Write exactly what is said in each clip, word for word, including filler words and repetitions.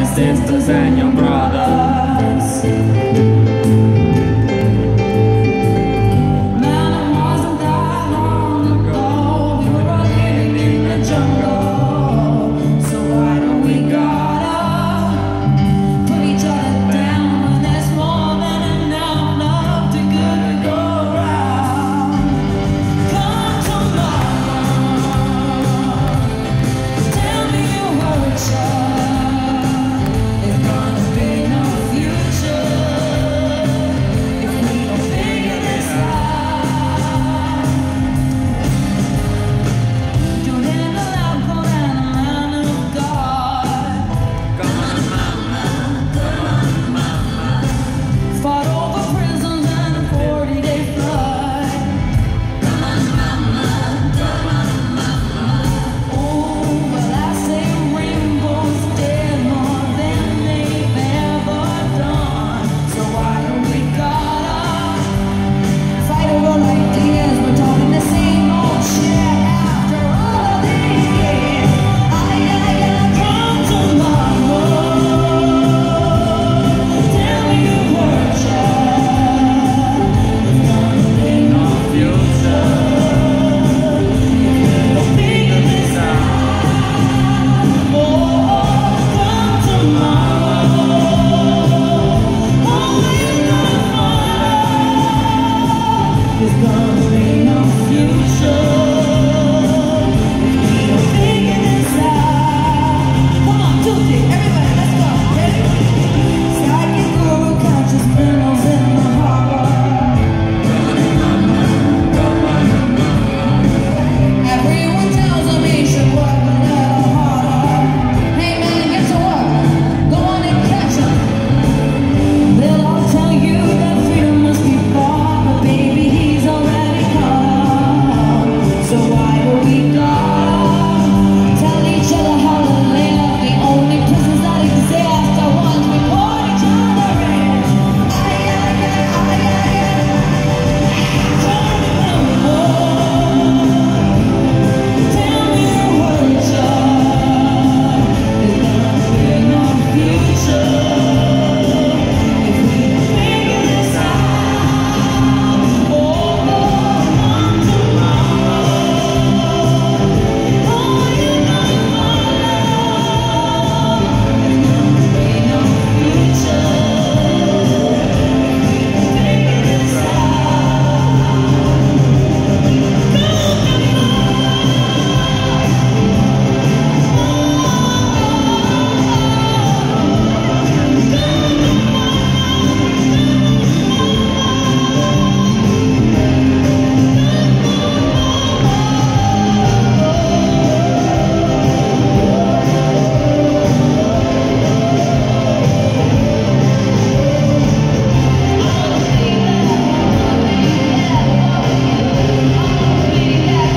sisters and your brothers. Man, it wasn't that long ago we were all living in the jungle. So why don't we gotta put each other down when there's more than enough love to good to go around? Come to mama, tell me you hurt ya.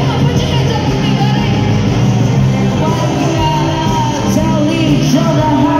Show them how